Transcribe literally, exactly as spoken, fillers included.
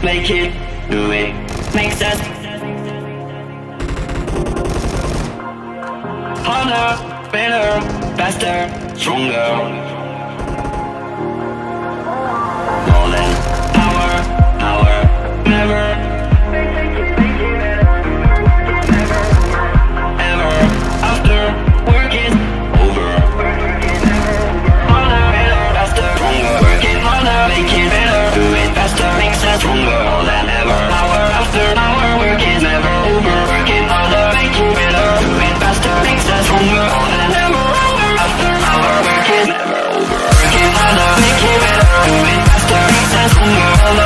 make it, do it, makes us harder, better, faster, stronger. More than power, power, never, ever, after work is over. Harder, better, faster, stronger. Working harder, make it better, do it faster, makes us stronger. More than ever, hour after hour, work is never over. Working harder, make it better, do it faster, makes us stronger. More than ever, hour after hour, work is never over. Working harder, make it better, do it faster, makes us stronger.